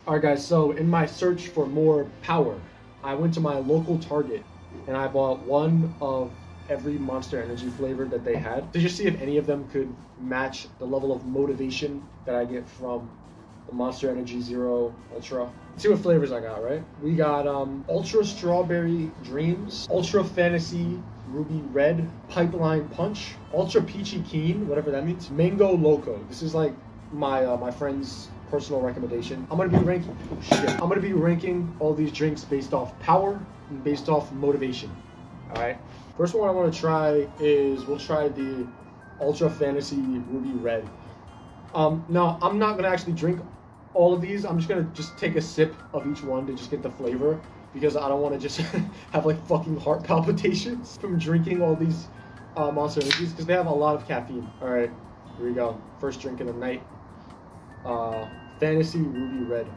Alright guys, so in my search for more power, I went to my local Target and I bought one of every Monster Energy flavor that they had to just see if any of them could match the level of motivation that I get from the Monster Energy Zero Ultra. Let's see what flavors I got, right? We got Ultra Strawberry Dreams, Ultra Fantasy Ruby Red, Pipeline Punch, Ultra Peachy Keen, whatever that means, Mango Loco. This is like my friend's personal recommendation. I'm gonna be ranking all these drinks based off power and based off motivation. All right. First one I want to try is we'll try the Ultra Fantasy Ruby Red. Now I'm not gonna actually drink all of these. I'm just gonna take a sip of each one to just get the flavor because I don't want to just have like fucking heart palpitations from drinking all these Monster Energies because they have a lot of caffeine. All right, here we go. First drink of the night. Fantasy Ruby Red.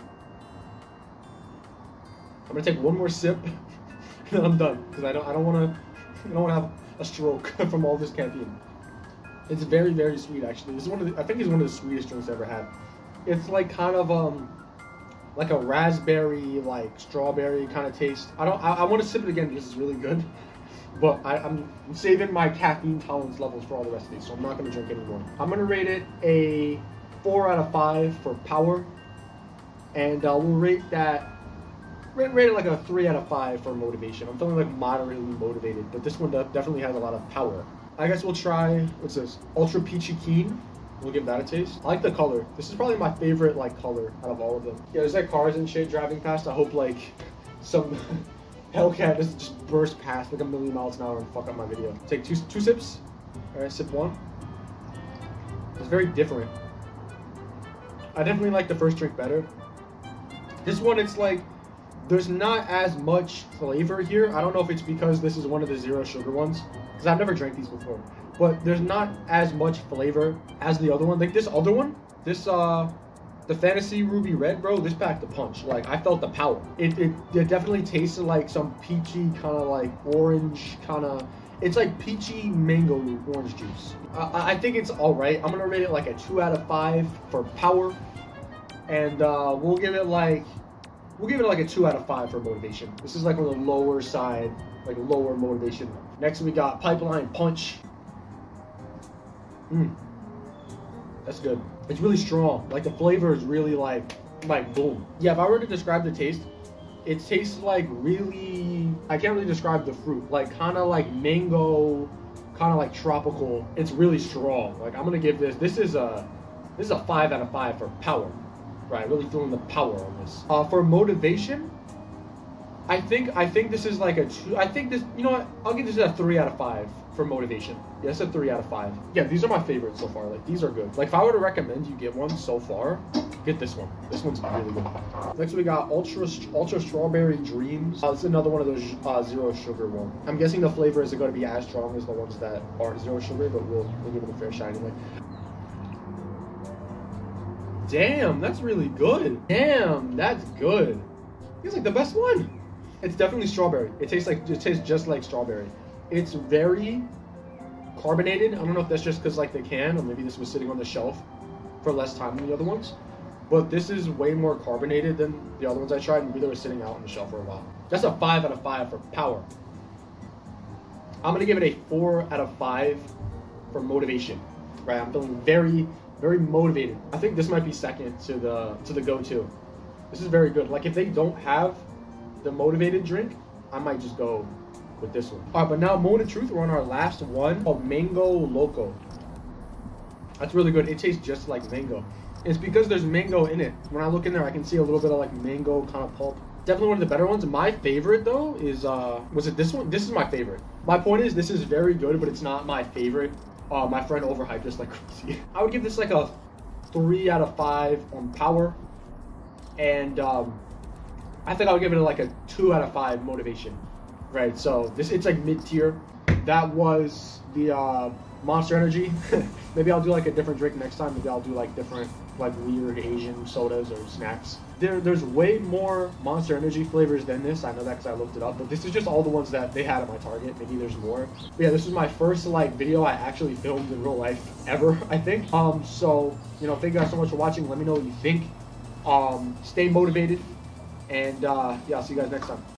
I'm gonna take one more sip and then I'm done because I don't want to have a stroke from all this caffeine. It's very, very sweet actually. This is I think it's one of the sweetest drinks I've ever had. It's like kind of like a raspberry, like strawberry kind of taste. I want to sip it again because it's really good, but I'm saving my caffeine tolerance levels for all the rest of these, so I'm not gonna drink anymore. I'm gonna rate it a 4 out of 5 for power, and we'll rate it like a 3 out of 5 for motivation. I'm feeling like moderately motivated, but this one definitely has a lot of power. I guess we'll try, what's this? Ultra Peachy Keen. We'll give that a taste. I like the color. This is probably my favorite like color out of all of them. Yeah, there's like cars and shit driving past. I hope like some Hellcat doesn't just burst past like a million miles an hour and fuck up my video. Take two sips. All right, sip one. It's very different. I definitely like the first drink better. This one, it's like, there's not as much flavor here. I don't know if it's because this is one of the zero sugar ones, because I've never drank these before. But there's not as much flavor as the other one. Like this other one, the Fantasy Ruby Red, bro, this packed the punch. Like, I felt the power. It definitely tasted like some peachy kind of like orange kind of, it's like peachy mango orange juice. I think it's all right. I'm gonna rate it like a 2 out of 5 for power, and we'll give it like a 2 out of 5 for motivation. This is like on the lower side, like lower motivation. Next we got Pipeline Punch. That's good. It's really strong. Like the flavor is really like boom. Yeah, if I were to describe the taste, it tastes like really, I can't really describe the fruit. Like kind of like mango, kind of like tropical. It's really strong. Like I'm gonna give this is a 5 out of 5 for power. Right, really feeling the power on this. For motivation, I think this is like a 2. I think this, you know what? I'll give this a 3 out of 5 for motivation. Yeah, it's a 3 out of 5. Yeah, these are my favorites so far. Like these are good. Like if I were to recommend you get one so far, get this one. This one's really good. Next we got Ultra Strawberry Dreams. This is another one of those zero sugar one. I'm guessing the flavor isn't going to be as strong as the ones that aren't zero sugar, but we'll give it a fair shot anyway. Damn, that's really good. Damn, that's good. It's like the best one. It's definitely strawberry. It tastes just like strawberry. It's very carbonated. I don't know if that's just because like the can, or maybe this was sitting on the shelf for less time than the other ones. But this is way more carbonated than the other ones I tried. Maybe they were sitting out on the shelf for a while. That's a 5 out of 5 for power. I'm gonna give it a 4 out of 5 for motivation. Right, I'm feeling very, very motivated. I think this might be second to the go-to. This is very good. Like if they don't have the motivated drink, I might just go with this one. All right, but now moment of truth, we're on our last one called Mango Loco. That's really good. It tastes just like mango. It's because there's mango in it. When I look in there, I can see a little bit of like mango kind of pulp. Definitely one of the better ones. My favorite though is was it this one? This is my favorite. My point is this is very good, but it's not my favorite. My friend overhyped this like crazy. I would give this like a 3 out of 5 on power, and I think I would give it like a 2 out of 5 motivation. Right, so it's like mid-tier. That was the Monster Energy. Maybe I'll do like a different drink next time. Maybe I'll do like different like weird Asian sodas or snacks. There's way more Monster Energy flavors than this. I know that because I looked it up, but this is just all the ones that they had at my Target. Maybe there's more. But yeah, this is my first like video I actually filmed in real life ever, I think. So, you know, thank you guys so much for watching. Let me know what you think. Stay motivated, and yeah, I'll see you guys next time.